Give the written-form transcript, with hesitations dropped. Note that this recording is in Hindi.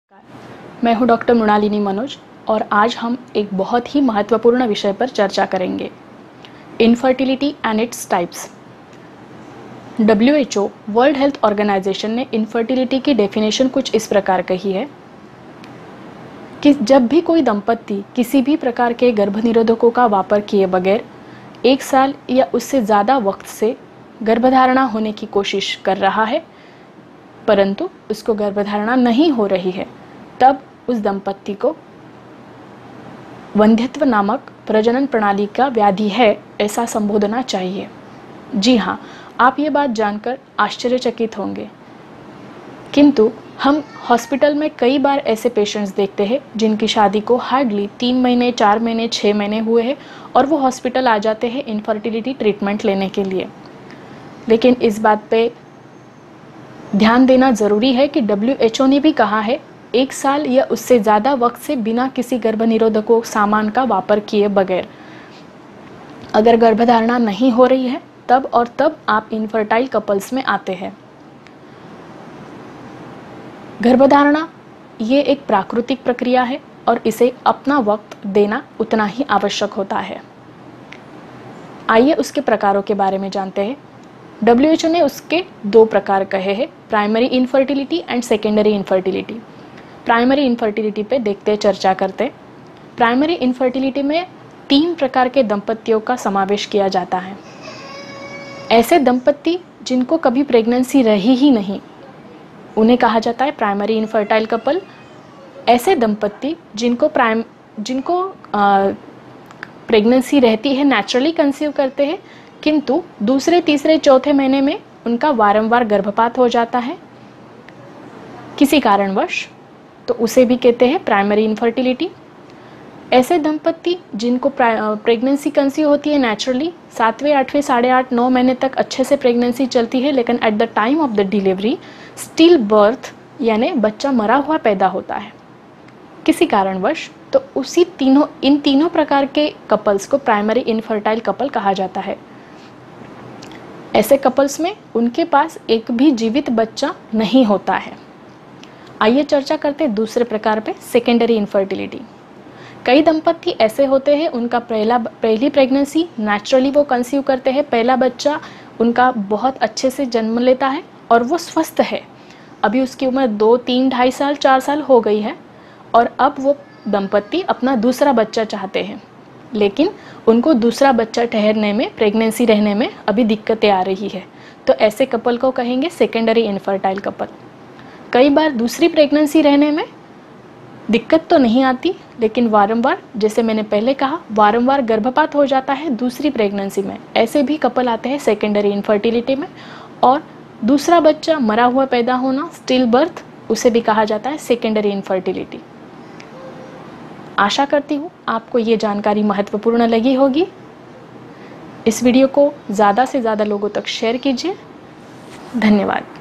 नमस्कार, मैं हूं डॉक्टर मृणालिनी मनोज और आज हम एक बहुत ही महत्वपूर्ण विषय पर चर्चा करेंगे, infertility and its types. WHO world health organisation ने इनफर्टिलिटी की डेफिनेशन कुछ इस प्रकार कही है कि जब भी कोई दंपत्ति किसी भी प्रकार के गर्भनिरोधकों का वापर किए बगैर 1 साल या उससे ज़्यादा वक्त से गर्भधारणा होने की कोशिश कर रहा है परंतु उसको गर्भधारणा नहीं हो रही है, तब उस दंपत्ति को वंध्यत्व नामक प्रजनन प्रणाली का व्याधि है ऐसा संबोधना चाहिए। जी हाँ, आप ये बात जानकर आश्चर्यचकित होंगे, किंतु हम हॉस्पिटल में कई बार ऐसे पेशेंट्स देखते हैं जिनकी शादी को हार्डली 3 महीने, 4 महीने, 6 महीने हुए हैं और वो हॉस्पिटल आ जाते हैं इनफर्टिलिटी ट्रीटमेंट लेने के लिए। लेकिन इस बात पे ध्यान देना ज़रूरी है कि WHO ने भी कहा है 1 साल या उससे ज़्यादा वक्त से बिना किसी गर्भनिरोधकों सामान का वापर किए बगैर अगर गर्भधारणा नहीं हो रही है तब और तब आप इनफर्टाइल कपल्स में आते हैं। गर्भधारणा ये एक प्राकृतिक प्रक्रिया है और इसे अपना वक्त देना उतना ही आवश्यक होता है। आइए उसके प्रकारों के बारे में जानते हैं। WHO ने उसके 2 प्रकार कहे हैं, primary infertility and secondary infertility. Primary infertility पे देखते चर्चा करते। प्राइमरी इनफर्टिलिटी में 3 प्रकार के दंपत्तियों का समावेश किया जाता है। ऐसे दंपत्ति जिनको कभी प्रेगनेंसी रही ही नहीं, उन्हें कहा जाता है प्राइमरी इनफर्टाइल कपल। ऐसे दंपत्ति जिनको प्रेगनेंसी रहती है, नेचुरली कंसीव करते हैं, किंतु दूसरे, तीसरे, चौथे महीने में उनका वारंवार गर्भपात हो जाता है किसी कारणवश, तो उसे भी कहते हैं प्राइमरी इनफर्टिलिटी। ऐसे दंपत्ति जिनको प्रेगनेंसी कंसीव होती है नेचुरली, 7वें, 8वें, 8.5, 9 महीने तक अच्छे से प्रेगनेंसी चलती है, लेकिन at the time of the delivery still birth यानी बच्चा मरा हुआ पैदा होता है किसी कारणवश, तो इन तीनों प्रकार के कपल्स को प्राइमरी इनफर्टाइल कपल कहा जाता है। ऐसे कपल्स में उनके पास एक भी जीवित बच्चा नहीं होता है। आइए चर्चा करते हैं दूसरे प्रकार पे, सेकेंडरी इनफर्टिलिटी। कई दंपत्ति ऐसे होते हैं, उनका पहली प्रेगनेंसी नेचुरली वो कंसीव करते हैं, पहला बच्चा उनका बहुत अच्छे से जन्म लेता है और वो स्वस्थ है। अभी उसकी उम्र 2, 3, 2.5 साल, 4 साल हो गई है और अब वो दंपत्ति अपना दूसरा बच्चा चाहते हैं, लेकिन उनको दूसरा बच्चा ठहरने में, प्रेगनेंसी रहने में अभी दिक्कतें आ रही है, तो ऐसे कपल को कहेंगे सेकेंडरी इनफर्टाइल कपल। कई बार दूसरी प्रेगनेंसी रहने में दिक्कत तो नहीं आती, लेकिन वारंवार, जैसे मैंने पहले कहा, वारंवार गर्भपात हो जाता है दूसरी प्रेगनेंसी में। ऐसे भी कपल आते हैं सेकेंडरी इनफर्टिलिटी में, और दूसरा बच्चा मरा हुआ पैदा होना, स्टिल बर्थ, उसे भी कहा जाता है सेकेंडरी इनफर्टिलिटी। आशा करती हूँ आपको ये जानकारी महत्वपूर्ण लगी होगी। इस वीडियो को ज़्यादा से ज़्यादा लोगों तक शेयर कीजिए। धन्यवाद।